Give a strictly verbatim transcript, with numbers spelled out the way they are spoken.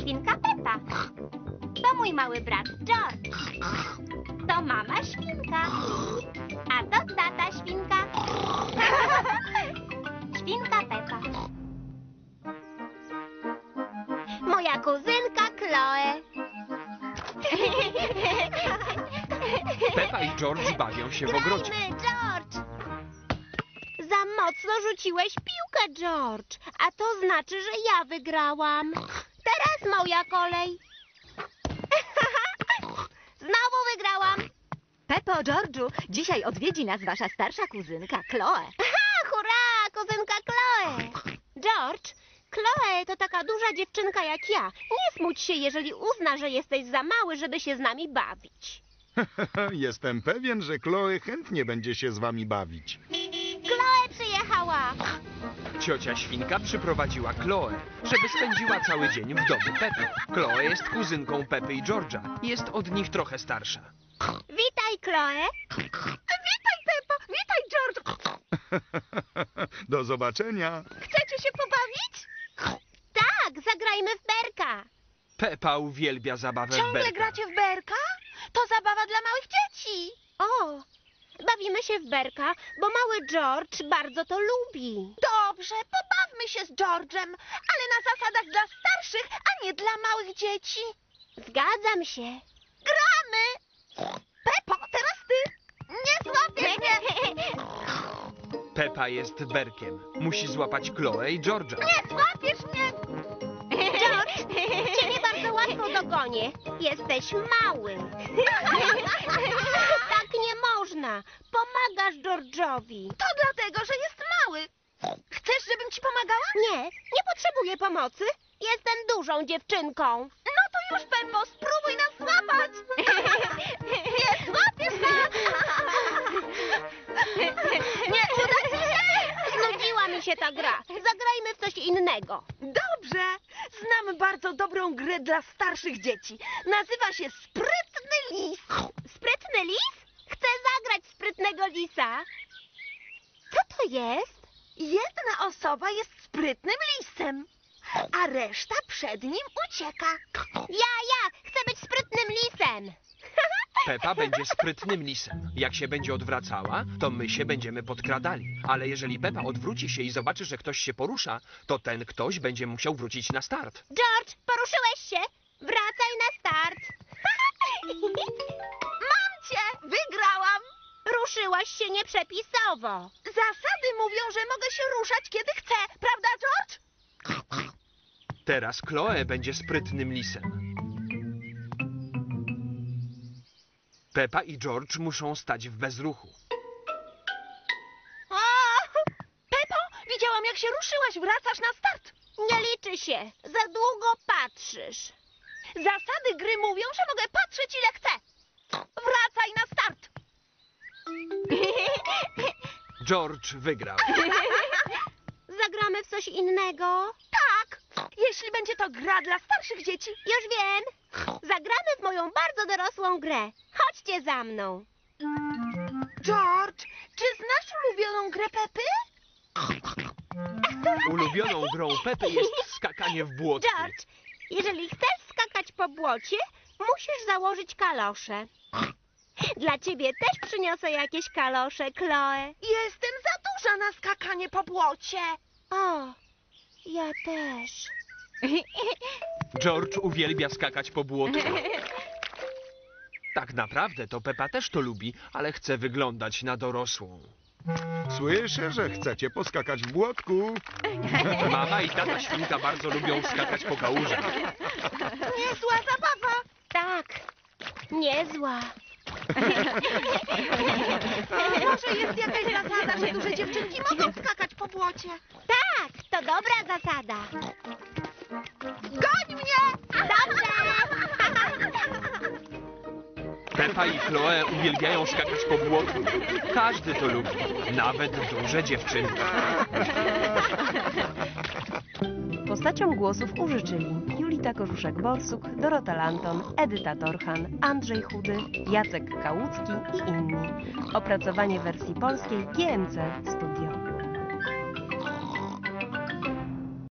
świnka Pepa. To mój mały brat George. To mama świnka. A to tata świnka. Świnka Pepa. Moja kuzynka Chloe. Pepa i George bawią się w ogrodzie. Grajmy, George! Za mocno rzuciłeś piłkę, George. A to znaczy, że ja wygrałam. Teraz moja kolej. Znowu wygrałam. Peppo, George'u, dzisiaj odwiedzi nas wasza starsza kuzynka, Chloe. Ha, hurra, kuzynka Chloe. George, Chloe to taka duża dziewczynka jak ja. Nie smuć się, jeżeli uzna, że jesteś za mały, żeby się z nami bawić. Jestem pewien, że Chloe chętnie będzie się z wami bawić. Chloe przyjechała. Ciocia świnka przyprowadziła Chloe, żeby spędziła cały dzień w domu Pepy. Chloe jest kuzynką Pepy i George'a. Jest od nich trochę starsza. Witaj, Chloe. Witaj, Peppo! Witaj, George! Do zobaczenia. Chcecie się pobawić? Tak, zagrajmy w berka. Peppa uwielbia zabawę w berka. w berka? To zabawa dla małych dzieci. O, bawimy się w berka, bo mały George bardzo to lubi. Dobrze, pobawmy się z George'em, ale na zasadach dla starszych, a nie dla małych dzieci. Zgadzam się. Gramy! Peppo, teraz ty! Nie złapiesz mnie! Peppa jest berkiem. Musi złapać Chloe i George'a. Nie złapiesz mnie! George, ciebie bardzo łatwo dogonię. Jesteś mały. Tak nie można. Pomagasz George'owi. To dlatego, że jest mały. Chcesz, żebym ci pomagała? Nie, nie potrzebuję pomocy. Jestem dużą dziewczynką. No to już, Peppo, spróbuj nas złapać! Nie złapiesz nas! Nie uda ci się! Znudziła mi się ta gra. Zagrajmy w coś innego. Dobrze! Znam bardzo dobrą grę dla starszych dzieci. Nazywa się Sprytny Lis. Sprytny lis? Chcę zagrać sprytnego lisa. Co to jest? Jedna osoba jest sprytnym lisem, a reszta przed nim ucieka. Ja, ja, chcę być sprytnym lisem. Peppa będzie sprytnym lisem. Jak się będzie odwracała, to my się będziemy podkradali. Ale jeżeli Peppa odwróci się i zobaczy, że ktoś się porusza, to ten ktoś będzie musiał wrócić na start. George, poruszyłeś się? Wracaj na start. Mam cię! Wygrałam! Ruszyłaś się nieprzepisowo. Zasady mówią, że mogę się ruszać, kiedy chcę. Prawda, George? Teraz Chloe będzie sprytnym lisem. Peppa i George muszą stać w bezruchu. O! Peppo, widziałam, jak się ruszyłaś. Wracasz na start. Nie liczy się. Za długo patrzysz. Zasady gry mówią, że mogę patrzeć, ile chcę. Wracaj na start. George wygrał. Zagramy w coś innego? Tak, jeśli będzie to gra dla starszych dzieci. Już wiem. Zagramy w moją bardzo dorosłą grę. Chodźcie za mną. George, czy znasz ulubioną grę Pepy? Ulubioną grą Pepy jest skakanie w błotku. George, jeżeli chcesz skakać po błocie, musisz założyć kalosze. Dla ciebie też przyniosę jakieś kalosze, Chloe. Jestem za duża na skakanie po błocie. O, ja też. George uwielbia skakać po błotku. Tak naprawdę to Peppa też to lubi, ale chce wyglądać na dorosłą. Słyszę, że chcecie poskakać w błotku. Mama i tata świnka bardzo lubią skakać po kałużach. Niezła zabawa. Tak, niezła. Może jest jakaś zasada, że duże dziewczynki mogą skakać po błocie. Tak, to dobra zasada. Goń mnie! Dobrze. Peppa i Chloe uwielbiają skakać po błotku. Każdy to lubi, nawet duże dziewczynki. Postaciom głosów użyczyli Julita Korzuszek-Borsuk, Dorota Lanton, Edyta Torchan, Andrzej Chudy, Jacek Kałucki i inni. Opracowanie wersji polskiej G M C Studio.